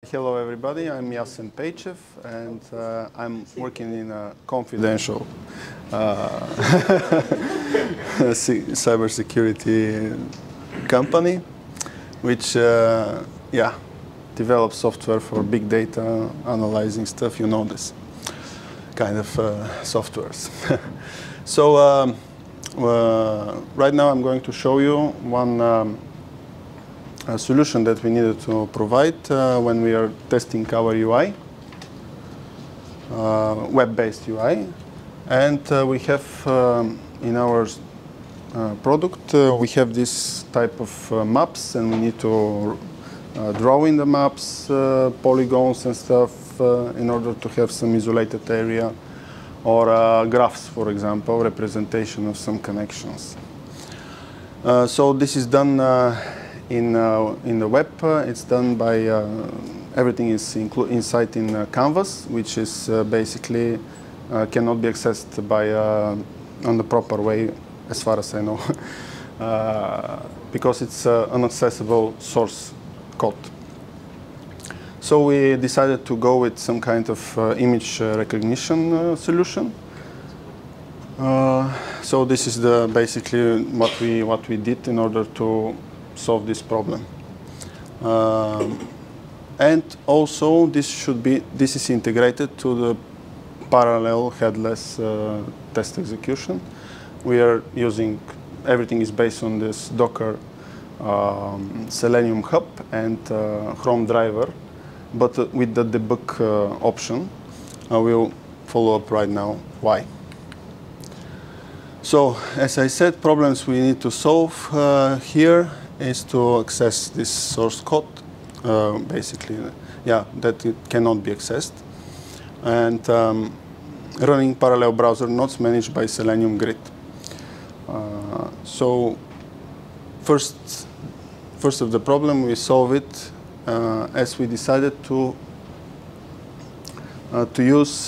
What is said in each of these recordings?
Hello everybody, I'm Yasen Peychev and I'm working in a confidential cybersecurity company which develops software for big data analyzing stuff, you know, this kind of softwares. So right now I'm going to show you one a solution that we needed to provide when we are testing our UI, web-based UI. And we have in our product, we have this type of maps, and we need to draw in the maps polygons and stuff in order to have some isolated area, or graphs, for example, representation of some connections. So this is done in the web. It's done by everything is inside in Canvas, which is basically cannot be accessed by on the proper way, as far as I know, because it's inaccessible source code. So we decided to go with some kind of image recognition solution. So this is basically what we did in order to solve this problem. And also this is integrated to the parallel headless test execution. We are using, everything is based on this Docker Selenium Hub and Chrome driver, but with the debug option. I will follow up right now why. So as I said, problems we need to solve here is to access this source code, basically, that it cannot be accessed, and running parallel browser nodes managed by Selenium Grid. So first of the problem, we solve it as we decided to use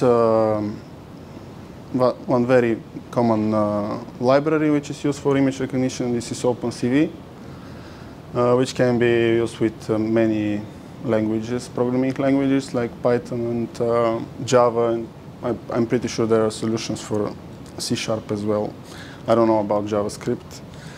one very common library which is used for image recognition. This is OpenCV. Which can be used with many languages, programming languages like Python and Java, and I'm pretty sure there are solutions for C# as well. I don't know about JavaScript.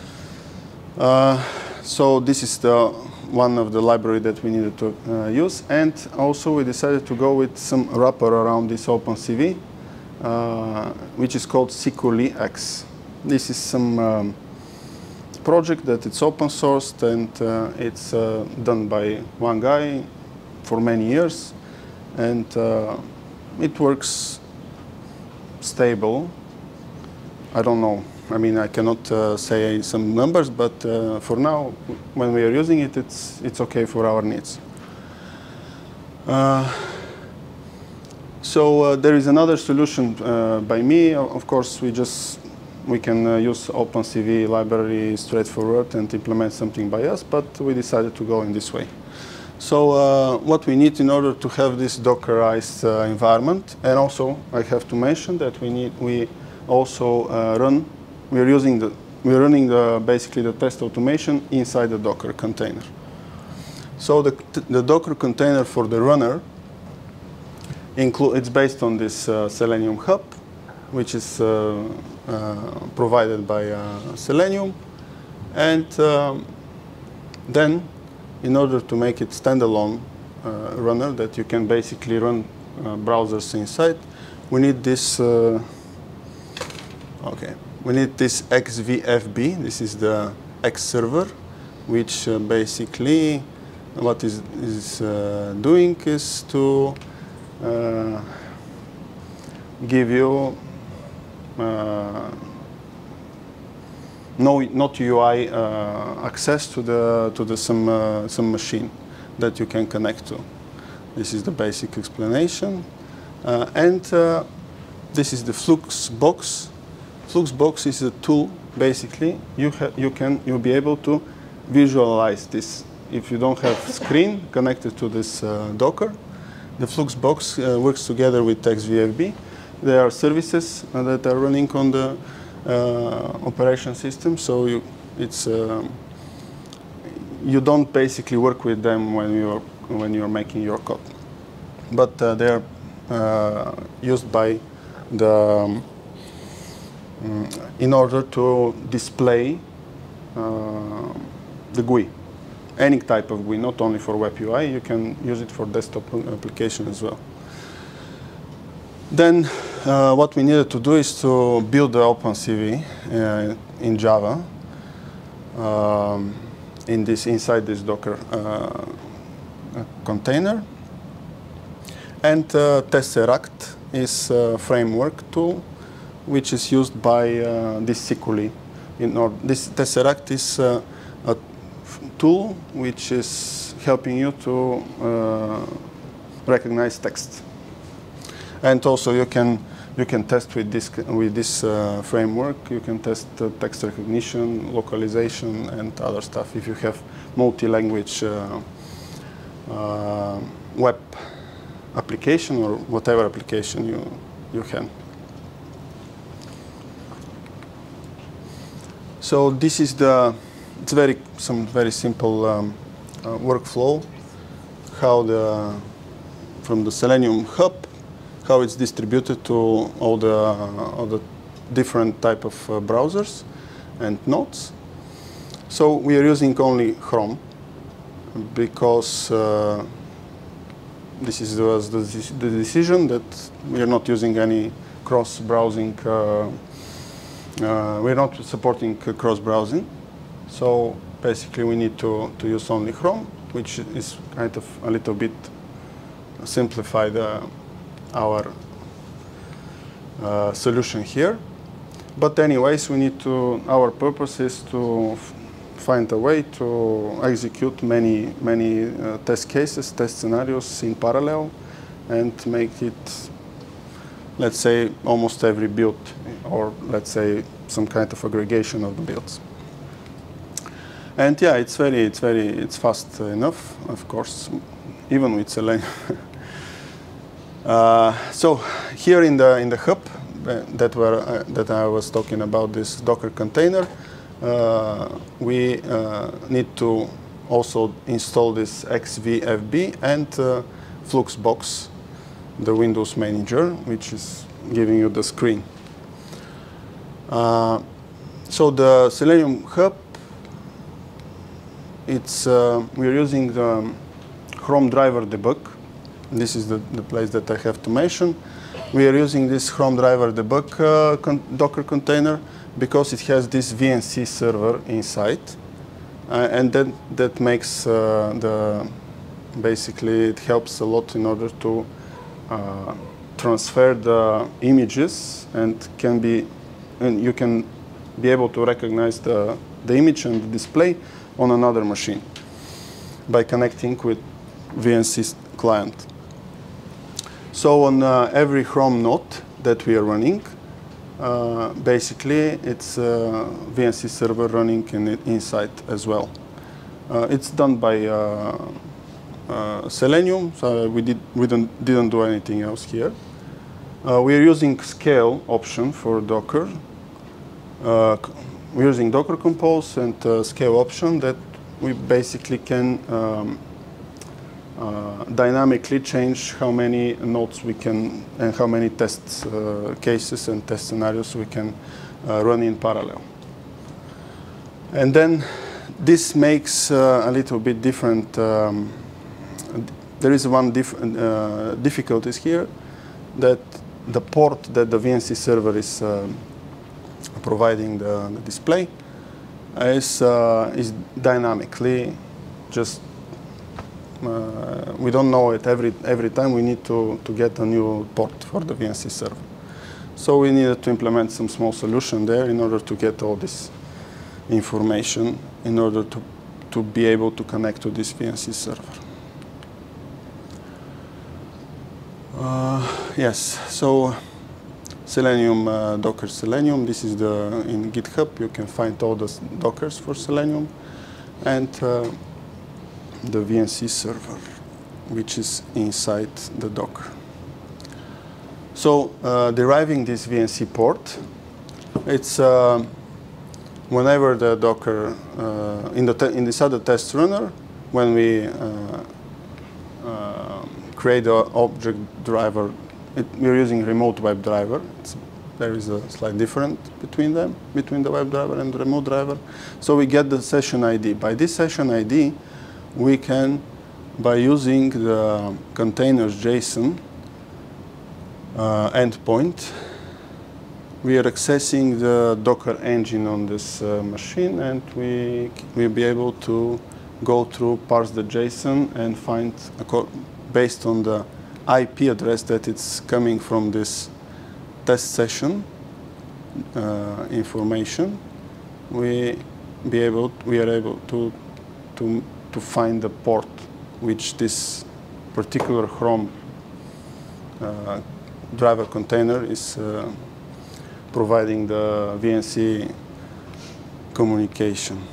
So this is one of the library that we needed to use, and also we decided to go with some wrapper around this OpenCV, which is called SikuliX. This is some project that it's open sourced, and it's done by one guy for many years, and it works stable. I don't know, I mean, I cannot say some numbers, but for now, when we are using it, it's okay for our needs. So there is another solution by me. Of course, we can use OpenCV library straightforward and implement something by us, but we decided to go in this way. So what we need in order to have this Dockerized environment, and also I have to mention that we also we're running basically the test automation inside the Docker container. So the Docker container for the runner it's based on this Selenium Hub, which is provided by Selenium, and then in order to make it standalone runner that you can basically run browsers inside, we need this we need this XVFB. This is the X server, which basically what is doing is to give you not UI access to some machine that you can connect to. This is the basic explanation, and this is the Flux box. Flux box is a tool. Basically, you'll be able to visualize this. If you don't have screen connected to this Docker, the Flux box works together with XVFB. There are services that are running on the operation system, so you don't basically work with them when you are you're making your code. But they're used by the in order to display the GUI, any type of GUI, not only for web UI. You can use it for desktop application as well. Then what we needed to do is to build the OpenCV in Java inside this Docker container. And Tesseract is a framework tool which is used by this Sikuli. This Tesseract is a tool which is helping you to recognize text. And also you can test with this framework. You can test text recognition, localization, and other stuff if you have multi-language web application or whatever application you can. So this is it's some very simple workflow, from the Selenium Hub, how it's distributed to all the different type of browsers and nodes. So we are using only Chrome because this was the decision that we are not using any cross-browsing. We're not supporting cross-browsing. So basically we need to use only Chrome, which is kind of a little bit simplified our solution here. But anyways, our purpose is to find a way to execute many test cases, test scenarios in parallel, and make it, let's say, almost every build, or let's say some kind of aggregation of the builds. And yeah, it's fast enough, of course, even with Selenium. So here in the hub that I was talking about, this Docker container, we need to also install this XVFB and Fluxbox, the Windows manager, which is giving you the screen. So the Selenium Hub, we're using the Chrome driver debug. This is the place that I have to mention. We are using this Chrome driver debug Docker container because it has this VNC server inside, and then that makes basically it helps a lot in order to transfer the images, and you can be able to recognize the image and the display on another machine by connecting with VNC client. So on every Chrome node that we are running, basically it's a VNC server running inside as well. It's done by Selenium, so we didn't do anything else here. We are using scale option for Docker. We're using Docker Compose and scale option that we basically can dynamically change how many nodes we can and how many test cases and test scenarios we can run in parallel. And then this makes a little bit different. There is one difficulties here, that the port that the VNC server is providing the display is dynamically just we don't know it every time. We need to get a new port for the VNC server. So we needed to implement some small solution there in order to get all this information in order to be able to connect to this VNC server. Yes, so Selenium, Docker Selenium, this is in GitHub. You can find all the Dockers for Selenium, and the VNC server, which is inside the Docker. So deriving this VNC port, it's whenever the Docker, in this other test runner, when we create an object driver. We're using remote web driver. There is a slight difference between them, between the web driver and the remote driver. So we get the session ID. By this session ID, we can, by using the containers JSON endpoint, we are accessing the Docker engine on this machine, and we'll be able to go through, parse the JSON, and find, based on the IP address that it's coming from this test session information, we are able to find the port which this particular Chrome driver container is providing the VNC communication.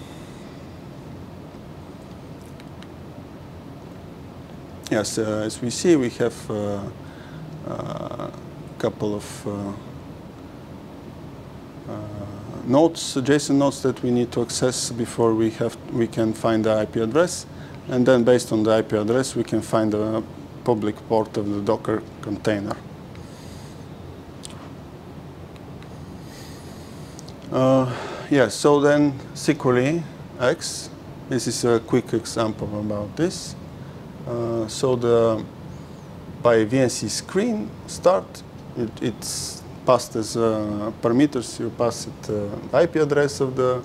Yes, as we see, we have a couple of nodes, JSON nodes that we need to access before we can find the IP address, and then based on the IP address, we can find the public port of the Docker container. Yes, so then SikuliX, this is a quick example about this. So by VNC screen start, it's passed as parameters. You pass it the IP address of the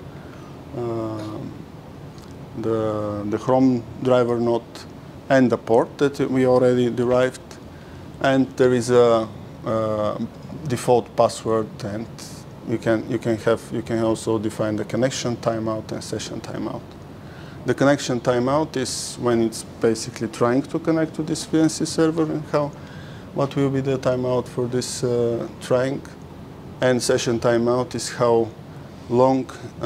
Chrome driver node and the port that we already derived, and there is a default password, and you can also define the connection timeout and session timeout. The connection timeout is when it's basically trying to connect to this VNC server, and what will be the timeout for this trying. And session timeout is how long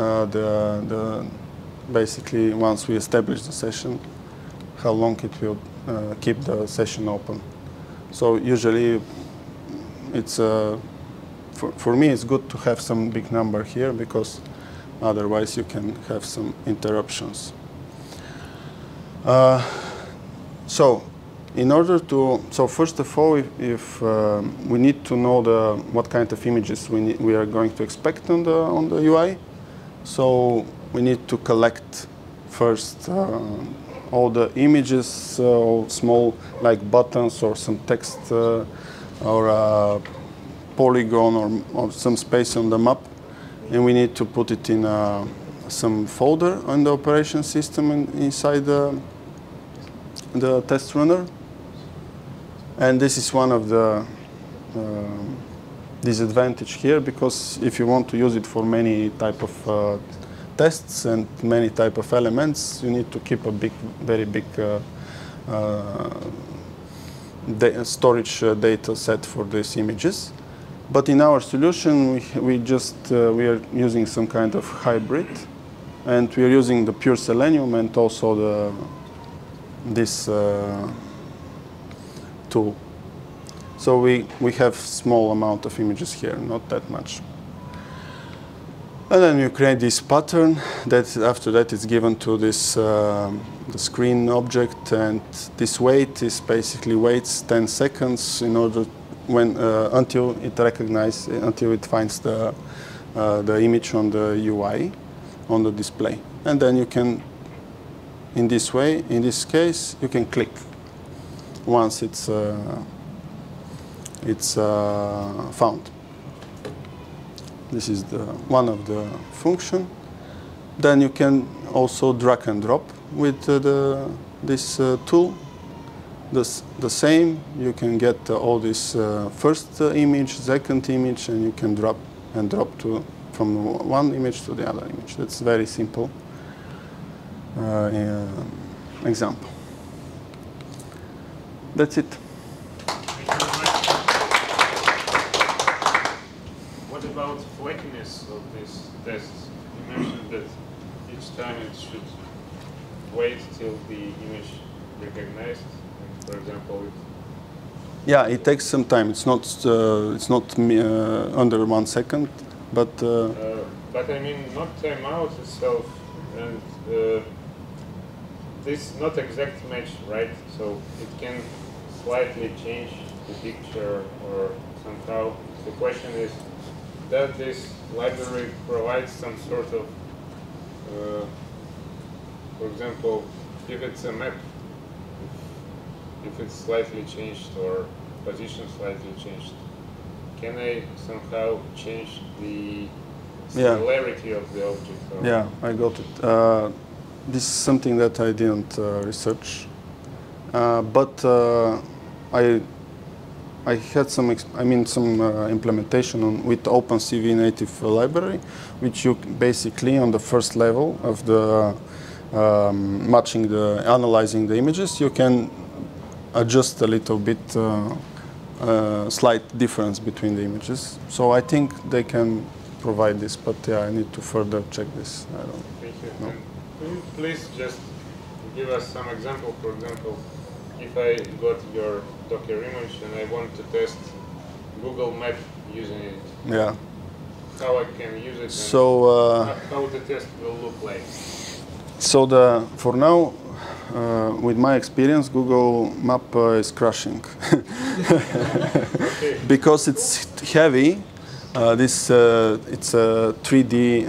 basically once we establish the session, how long it will keep the session open. So usually it's for me it's good to have some big number here, because otherwise you can have some interruptions. So first of all, if we need to know what kind of images we are going to expect on the UI, so we need to collect first all the images, all small like buttons or some text or a polygon or some space on the map, and we need to put it in some folder on the operation system inside the test runner. And this is one of the disadvantage here, because if you want to use it for many type of tests and many type of elements, you need to keep a very big storage data set for these images. But in our solution, we are using some kind of hybrid, and we are using the pure Selenium and also this tool. So we have small amount of images here, not that much. And then you create this pattern that after that is given to this the screen object, and this wait is basically waits 10 seconds in order until it finds the image on the UI on the display, and then you can, in this case, you can click once it's found. This is one of the function. Then you can also drag and drop with this tool. The same, you can get all this first image, second image, and you can drop and drop from one image to the other image. That's very simple example. That's it. What about flakiness of these tests? You mentioned that each time it should wait till the image recognized. For example, yeah, it takes some time. It's not under 1 second, but I mean not timeout itself, and this not exact match, right? So it can slightly change the picture or somehow. The question is, does this library provide some sort of, for example, if it's a map, if it's slightly changed or position slightly changed, can I somehow change the similarity of the object? Or yeah, I got it. This is something that I didn't research, but I had some implementation with OpenCV native library, which you basically on the first level of the analyzing the images, you can adjust a little bit, slight difference between the images. So I think they can provide this, but yeah, I need to further check this. I don't know. Could you please just give us some example? For example, if I got your Docker image and I want to test Google Map using it, yeah, how I can use it, so how the test will look like? So for now, with my experience, Google Map is crashing because it's heavy. It's a 3D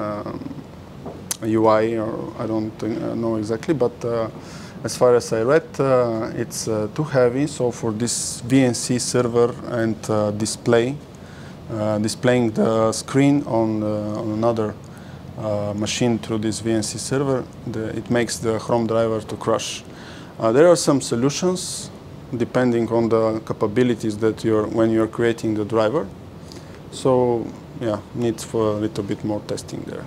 UI, or I don't know exactly, but as far as I read, it's too heavy. So for this VNC server and displaying the screen on another machine through this VNC server, it makes the Chrome driver to crash. There are some solutions depending on the capabilities that when you're creating the driver. So yeah, needs for a little bit more testing there.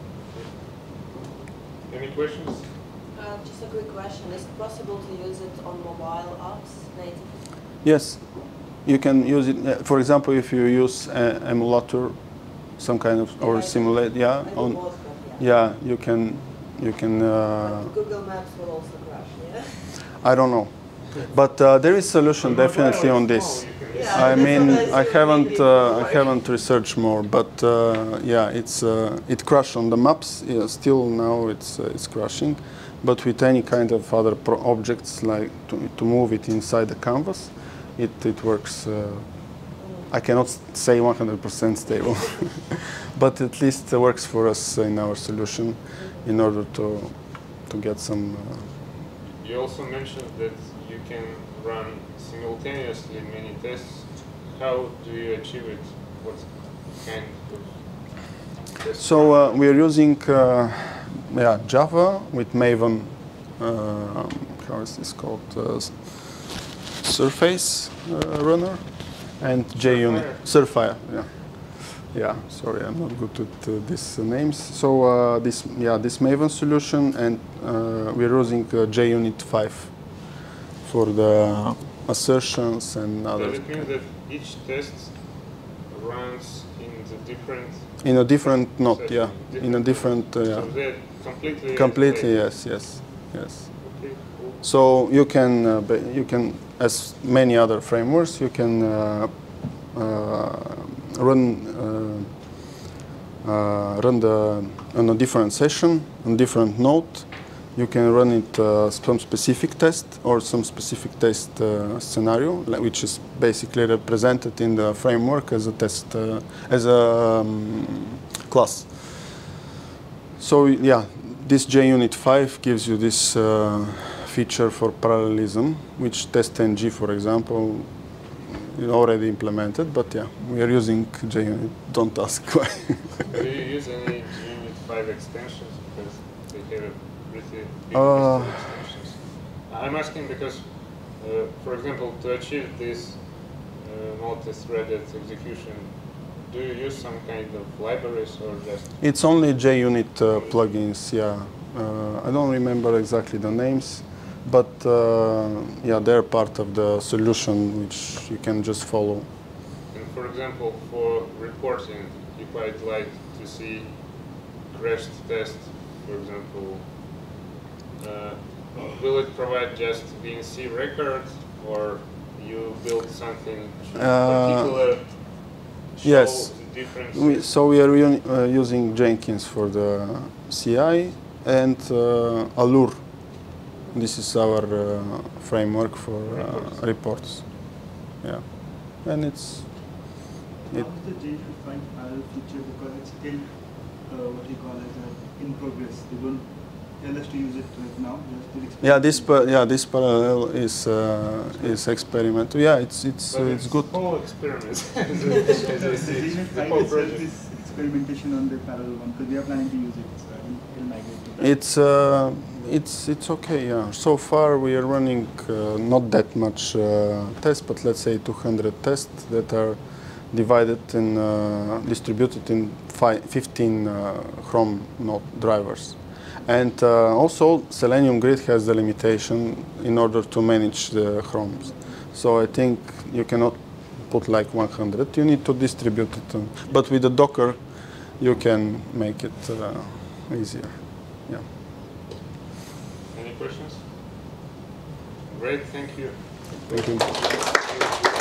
Any questions? Just a quick question. Is it possible to use it on mobile apps native? Yes, you can use it. For example, if you use emulator, some kind of or simulate, yeah, on, yeah, you can. Google Maps will also crash, yeah. I don't know, but there is solution definitely on this. Yeah, I mean, I haven't researched more, but yeah, it crashed on the maps. Yeah, still now it's crashing, but with any kind of other objects, like to move it inside the canvas, it works. I cannot say 100% stable, but at least it works for us in our solution in order to get some. You also mentioned that you can run simultaneously many tests. How do you achieve it? What kind of tests? So we're using Java with Maven. How is this called? Surface runner and JUnit. Surfire. Yeah. Yeah. Sorry, I'm not good at these names. So this Maven solution, and we're using JUnit 5 for the assertions and other. Does it mean that each test runs in a different node? Yeah, in a different. So they're completely. Completely, yes. Okay, cool. So you can, as many other frameworks, you can run on a different session, on different node. You can run it some specific test or some specific test scenario, which is basically represented in the framework as a test, as a class. So yeah, this JUnit 5 gives you this feature for parallelism, which TestNG, for example, is already implemented. But yeah, we are using JUnit. Don't ask why. Do you use any JUnit 5 extensions? Because they have a pretty big extensions. I'm asking because, for example, to achieve this multi-threaded execution, do you use some kind of libraries or just? It's only JUnit plugins, yeah. I don't remember exactly the names, but yeah, they're part of the solution which you can just follow. And for example, for reporting, if I'd like to see crashed test, for example, will it provide just VNC record, or you build something particular? Yes. So we are using Jenkins for the CI and Allure This is our framework for reports. Yeah, and it's. How is the change-defined parallel feature, because it's still what you call as in progress? They don't tell us to use it right now. Yeah, this parallel is experimental. Yeah, it's good. Whole experiment. The whole project is experimentation on the parallel one, because we are planning to use it. So it'll migrate to that. It's okay. Yeah. So far we are running not that much tests, but let's say 200 tests that are divided in distributed in 15 Chrome node drivers. And also, Selenium Grid has the limitation in order to manage the Chromes. So I think you cannot put like 100. You need to distribute it. But with the Docker, you can make it easier. Yeah. Any questions? Great, thank you. Thank you.